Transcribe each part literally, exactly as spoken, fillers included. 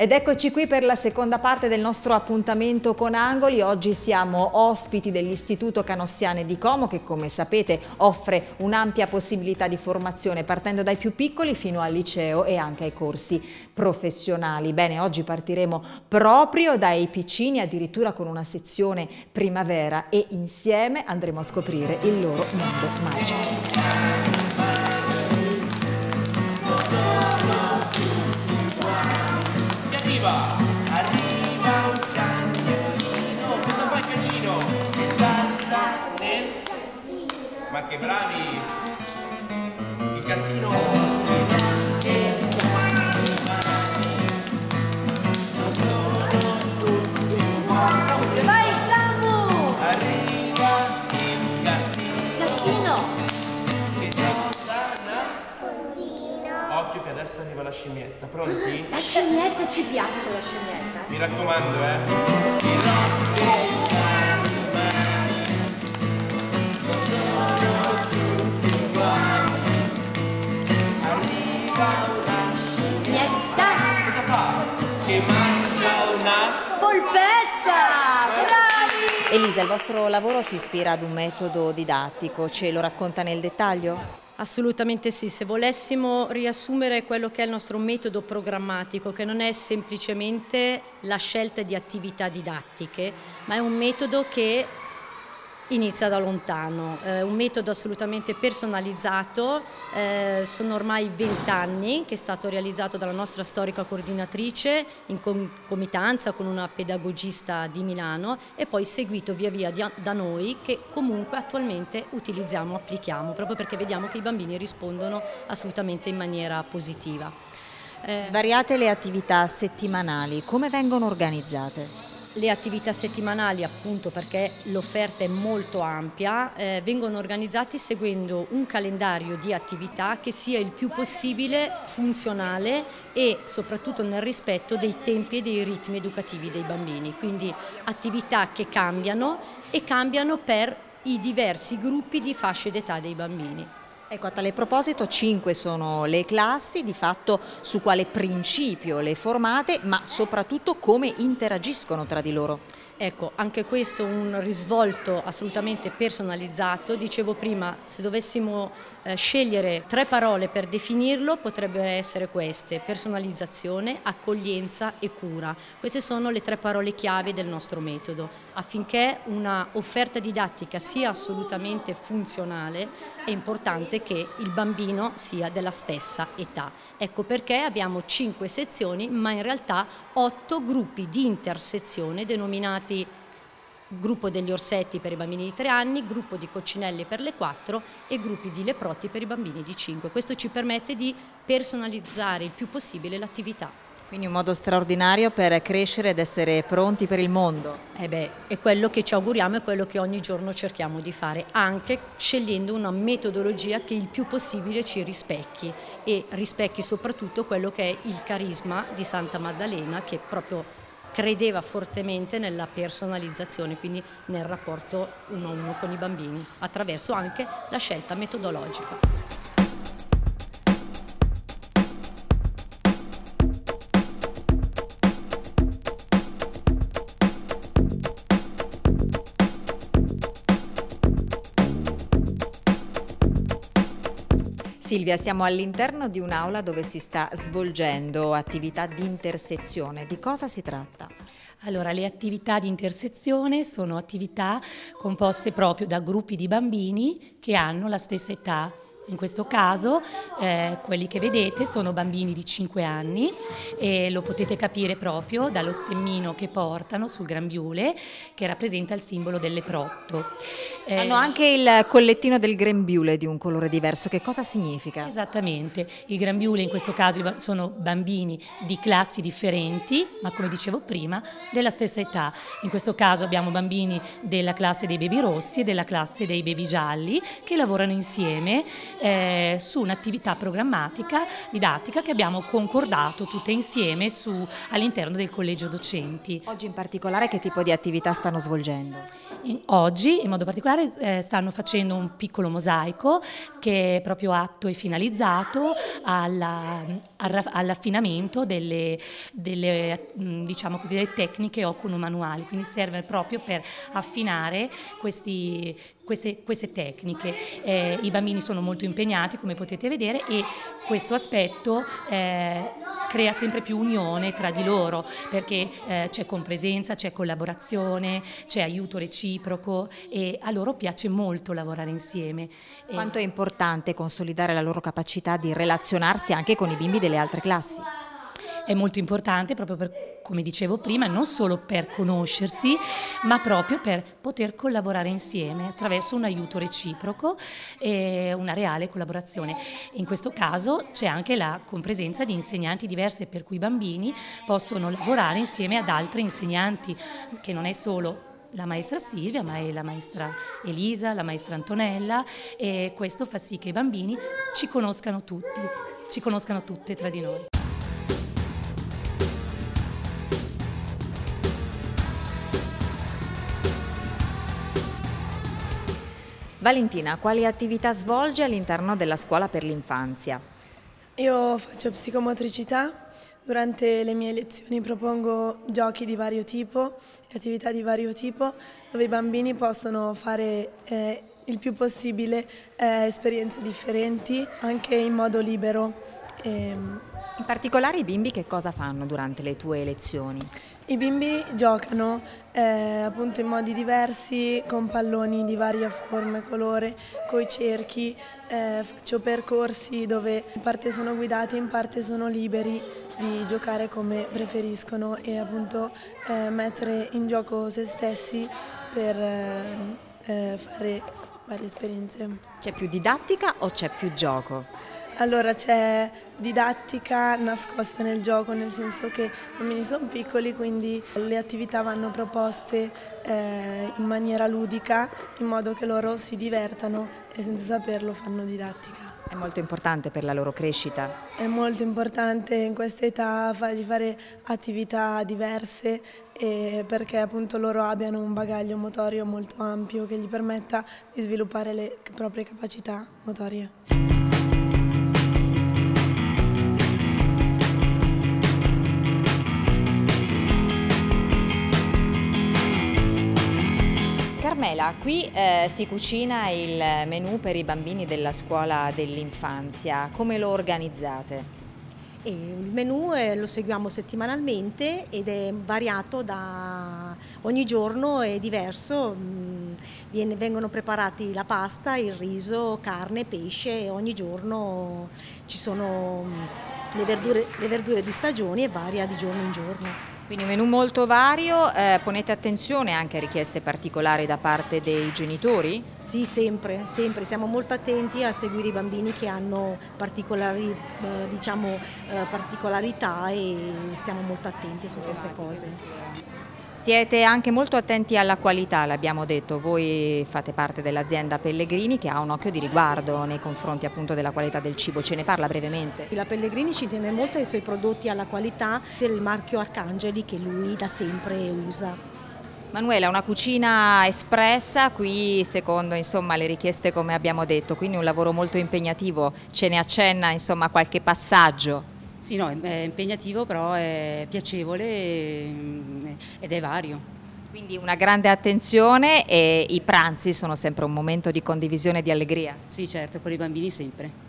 Ed eccoci qui per la seconda parte del nostro appuntamento con Angoli. Oggi siamo ospiti dell'Istituto Canossiane di Como che, come sapete, offre un'ampia possibilità di formazione partendo dai più piccoli fino al liceo e anche ai corsi professionali. Bene, oggi partiremo proprio dai piccini, addirittura con una sezione primavera, e insieme andremo a scoprire il loro mondo magico. Arriva, arriva un cagnolino. Cosa fa il cagnolino? Salta nel... Ma che bravi! Il gattino... Vai Samu! Arriva il gattino. Gattino! Che cosa? Occhio che adesso arriva la scimmietta. Pronti? La scimmietta ci piace, la scimmietta. Mi raccomando, eh. I nostri animali sono tutti uguali. Arriva una Scimmietta! Cosa fa? Che mangia una... Polpetta! Bravi! Elisa, il vostro lavoro si ispira ad un metodo didattico, ce lo racconta nel dettaglio? Assolutamente sì, se volessimo riassumere quello che è il nostro metodo programmatico, che non è semplicemente la scelta di attività didattiche, ma è un metodo che inizia da lontano, eh, un metodo assolutamente personalizzato. Eh, sono ormai vent'anni che è stato realizzato dalla nostra storica coordinatrice in concomitanza con una pedagogista di Milano e poi seguito via via da noi, che comunque attualmente utilizziamo, applichiamo, proprio perché vediamo che i bambini rispondono assolutamente in maniera positiva. Eh, Svariate le attività settimanali, come vengono organizzate? Le attività settimanali, appunto perché l'offerta è molto ampia, eh, vengono organizzati seguendo un calendario di attività che sia il più possibile funzionale e soprattutto nel rispetto dei tempi e dei ritmi educativi dei bambini. Quindi attività che cambiano e cambiano per i diversi gruppi di fasce d'età dei bambini. Ecco, a tale proposito, cinque sono le classi, di fatto su quale principio le formate, ma soprattutto come interagiscono tra di loro. Ecco, anche questo è un risvolto assolutamente personalizzato. Dicevo prima, se dovessimo eh, scegliere tre parole per definirlo, potrebbero essere queste: personalizzazione, accoglienza e cura. Queste sono le tre parole chiave del nostro metodo. Affinché una offerta didattica sia assolutamente funzionale, è importante che il bambino sia della stessa età. Ecco perché abbiamo cinque sezioni, ma in realtà otto gruppi di intersezione denominati gruppo degli orsetti per i bambini di tre anni, gruppo di coccinelle per le quattro e gruppi di leprotti per i bambini di cinque. Questo ci permette di personalizzare il più possibile l'attività. Quindi un modo straordinario per crescere ed essere pronti per il mondo. Eh beh, è quello che ci auguriamo, è quello che ogni giorno cerchiamo di fare, anche scegliendo una metodologia che il più possibile ci rispecchi e rispecchi soprattutto quello che è il carisma di Santa Maddalena, che proprio credeva fortemente nella personalizzazione, quindi nel rapporto uno a uno con i bambini, attraverso anche la scelta metodologica. Silvia, siamo all'interno di un'aula dove si sta svolgendo attività di intersezione. Di cosa si tratta? Allora, le attività di intersezione sono attività composte proprio da gruppi di bambini che hanno la stessa età. In questo caso eh, quelli che vedete sono bambini di cinque anni e lo potete capire proprio dallo stemmino che portano sul grembiule, che rappresenta il simbolo del leprotto. Eh, Hanno anche il collettino del grembiule di un colore diverso. Che cosa significa? Esattamente, il grembiule in questo caso sono bambini di classi differenti, ma come dicevo prima della stessa età. In questo caso abbiamo bambini della classe dei baby rossi e della classe dei baby gialli che lavorano insieme eh, su un'attività programmatica, didattica che abbiamo concordato tutte insieme su, all'interno del collegio docenti. Oggi in particolare che tipo di attività stanno svolgendo? In, oggi in modo particolare eh, stanno facendo un piccolo mosaico che è proprio atto e finalizzato alla, all'affinamento delle, delle, diciamo così, delle tecniche oculomanuali, quindi serve proprio per affinare questi, queste, queste tecniche. Eh, I bambini sono molto impegnati, come potete vedere, e questo aspetto eh, crea sempre più unione tra di loro, perché eh, c'è compresenza, c'è collaborazione, c'è aiuto reciproco e a loro piace molto lavorare insieme. Quanto è importante consolidare la loro capacità di relazionarsi anche con i bimbi delle altre classi? È molto importante proprio per, come dicevo prima, non solo per conoscersi, ma proprio per poter collaborare insieme attraverso un aiuto reciproco e una reale collaborazione. In questo caso c'è anche la compresenza di insegnanti diverse, per cui i bambini possono lavorare insieme ad altri insegnanti, che non è solo la maestra Silvia, ma è la maestra Elisa, la maestra Antonella, e questo fa sì che i bambini ci conoscano tutti, ci conoscano tutte tra di noi. Valentina, quali attività svolge all'interno della scuola per l'infanzia? Io faccio psicomotricità. Durante le mie lezioni propongo giochi di vario tipo e attività di vario tipo dove i bambini possono fare eh, il più possibile eh, esperienze differenti anche in modo libero. E... In particolare i bimbi che cosa fanno durante le tue lezioni? I bimbi giocano eh, appunto in modi diversi, con palloni di varia forma e colore, coi cerchi, eh, faccio percorsi dove in parte sono guidati, in parte sono liberi di giocare come preferiscono e appunto eh, mettere in gioco se stessi per eh, eh, fare varie esperienze. C'è più didattica o c'è più gioco? Allora c'è didattica nascosta nel gioco, nel senso che i bambini sono piccoli, quindi le attività vanno proposte eh, in maniera ludica, in modo che loro si divertano e senza saperlo fanno didattica. È molto importante per la loro crescita. È molto importante in questa età di fare attività diverse e perché appunto loro abbiano un bagaglio motorio molto ampio che gli permetta di sviluppare le proprie capacità motorie. Carmela, qui eh, si cucina il menù per i bambini della scuola dell'infanzia, come lo organizzate? E il menù eh, lo seguiamo settimanalmente ed è variato da ogni giorno, è diverso, mm, viene, vengono preparati la pasta, il riso, carne, pesce e ogni giorno ci sono mm, le, verdure, le verdure di stagione e varia di giorno in giorno. Quindi un menù molto vario, eh, ponete attenzione anche a richieste particolari da parte dei genitori? Sì, sempre, sempre, siamo molto attenti a seguire i bambini che hanno particolari, eh, diciamo, eh, particolarità e stiamo molto attenti su queste cose. Siete anche molto attenti alla qualità, l'abbiamo detto, voi fate parte dell'azienda Pellegrini che ha un occhio di riguardo nei confronti appunto della qualità del cibo, ce ne parla brevemente? La Pellegrini ci tiene molto ai suoi prodotti, alla qualità del marchio Arcangeli che lui da sempre usa. Manuela, una cucina espressa, qui secondo insomma, le richieste come abbiamo detto, quindi un lavoro molto impegnativo, ce ne accenna insomma, qualche passaggio? Sì, no, è impegnativo però è piacevole ed è vario. Quindi una grande attenzione e i pranzi sono sempre un momento di condivisione e di allegria? Sì, certo, con i bambini sempre.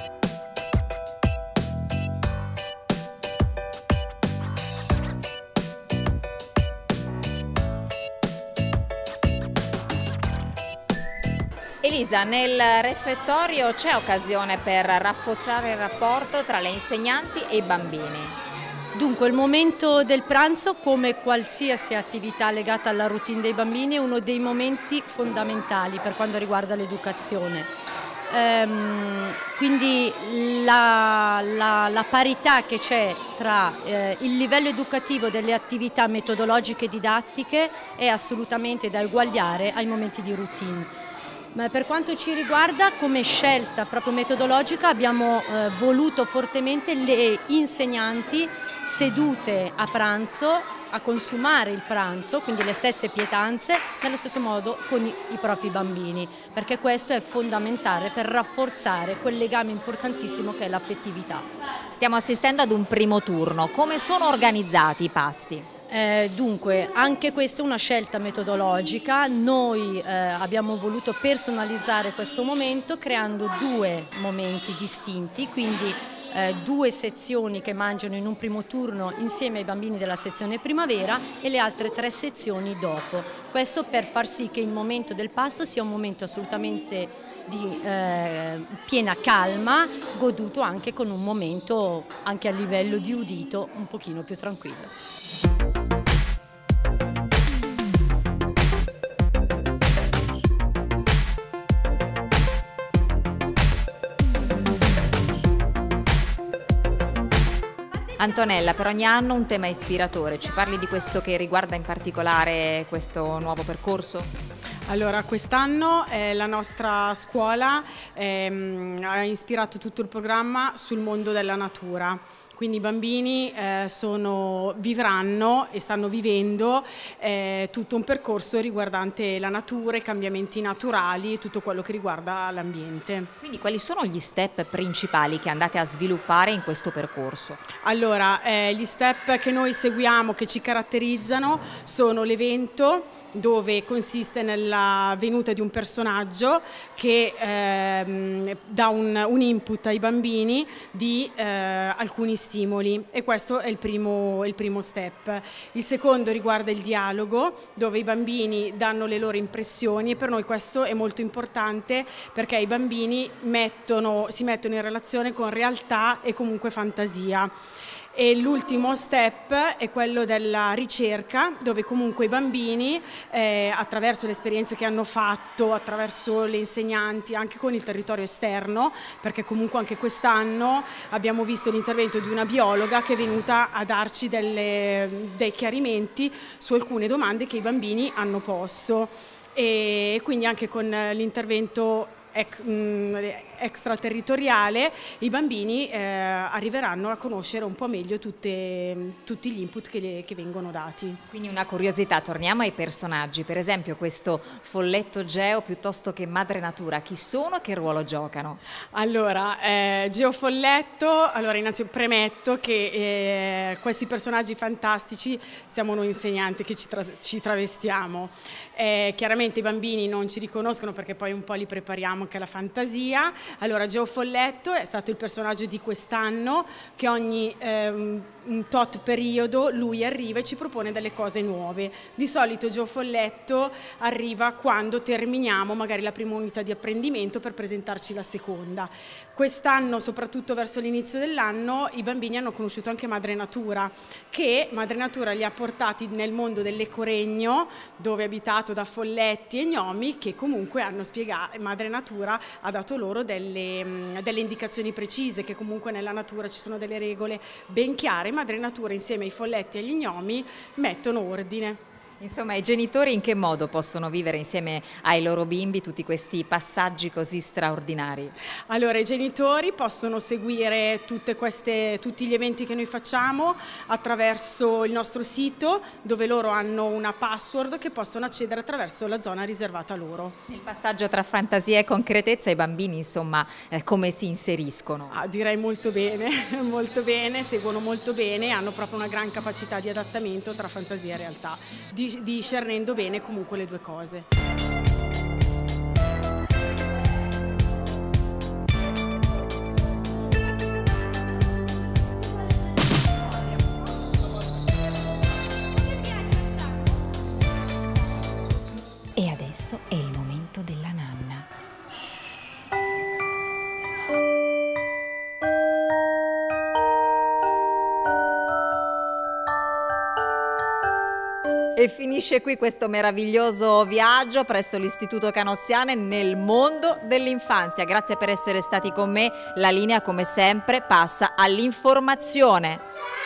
Elisa, nel refettorio c'è occasione per rafforzare il rapporto tra le insegnanti e i bambini? Dunque, il momento del pranzo, come qualsiasi attività legata alla routine dei bambini, è uno dei momenti fondamentali per quanto riguarda l'educazione. Ehm, quindi la, la, la parità che c'è tra eh, il livello educativo delle attività metodologiche e didattiche è assolutamente da eguagliare ai momenti di routine. Ma per quanto ci riguarda, come scelta proprio metodologica, abbiamo eh, voluto fortemente le insegnanti sedute a pranzo, a consumare il pranzo, quindi le stesse pietanze, nello stesso modo con i, i propri bambini, perché questo è fondamentale per rafforzare quel legame importantissimo che è l'affettività. Stiamo assistendo ad un primo turno, come sono organizzati i pasti? Eh, dunque, anche questa è una scelta metodologica. Noi eh, abbiamo voluto personalizzare questo momento creando due momenti distinti, quindi eh, due sezioni che mangiano in un primo turno insieme ai bambini della sezione primavera e le altre tre sezioni dopo. Questo per far sì che il momento del pasto sia un momento assolutamente di eh, piena calma, goduto anche con un momento anche a livello di udito un pochino più tranquillo. Antonella, per ogni anno un tema ispiratore, ci parli di questo che riguarda in particolare questo nuovo percorso? Allora, quest'anno eh, la nostra scuola ehm, ha ispirato tutto il programma sul mondo della natura. Quindi i bambini eh, sono, vivranno e stanno vivendo eh, tutto un percorso riguardante la natura, i cambiamenti naturali e tutto quello che riguarda l'ambiente. Quindi quali sono gli step principali che andate a sviluppare in questo percorso? Allora, eh, gli step che noi seguiamo, che ci caratterizzano, sono l'evento, dove consiste nella venuta di un personaggio che ehm, dà un, un input ai bambini di eh, alcuni stimoli, e questo è il primo, il primo step. Il secondo riguarda il dialogo, dove i bambini danno le loro impressioni, e per noi questo è molto importante perché i bambini mettono, si mettono in relazione con realtà e comunque fantasia. E l'ultimo step è quello della ricerca, dove comunque i bambini, eh, attraverso le esperienze che hanno fatto, attraverso le insegnanti, anche con il territorio esterno, perché comunque anche quest'anno abbiamo visto l'intervento di una biologa che è venuta a darci delle, dei chiarimenti su alcune domande che i bambini hanno posto. E quindi anche con l'intervento extraterritoriale i bambini eh, arriveranno a conoscere un po' meglio tutte, tutti gli input che, le, che vengono dati. Quindi una curiosità, torniamo ai personaggi, per esempio questo folletto Geo piuttosto che Madre Natura, chi sono e che ruolo giocano? Allora, eh, Geo Folletto, allora innanzitutto premetto che eh, questi personaggi fantastici siamo noi insegnanti che ci, tra ci travestiamo. Eh, chiaramente i bambini non ci riconoscono perché poi un po' li prepariamo anche alla fantasia. Allora, Geo Folletto è stato il personaggio di quest'anno che ogni ehm, un tot periodo lui arriva e ci propone delle cose nuove. Di solito Geo Folletto arriva quando terminiamo magari la prima unità di apprendimento per presentarci la seconda. Quest'anno, soprattutto verso l'inizio dell'anno, i bambini hanno conosciuto anche Madre Natura, che Madre Natura li ha portati nel mondo dell'ecoregno, dove è abitato da folletti e gnomi, che comunque hanno spiegato, Madre Natura ha dato loro delle, delle indicazioni precise, che comunque nella natura ci sono delle regole ben chiare. Madre Natura insieme ai folletti e agli gnomi mettono ordine. Insomma, i genitori in che modo possono vivere insieme ai loro bimbi tutti questi passaggi così straordinari? Allora, i genitori possono seguire tutte queste, tutti gli eventi che noi facciamo attraverso il nostro sito, dove loro hanno una password che possono accedere attraverso la zona riservata loro. Il passaggio tra fantasia e concretezza, i bambini insomma eh, come si inseriscono? Ah, direi molto bene, molto bene, seguono molto bene, hanno proprio una gran capacità di adattamento tra fantasia e realtà, di discernendo bene comunque le due cose. E adesso è il momento della nanna. E finisce qui questo meraviglioso viaggio presso l'Istituto Canossiane nel mondo dell'infanzia. Grazie per essere stati con me. La linea, come sempre, passa all'informazione.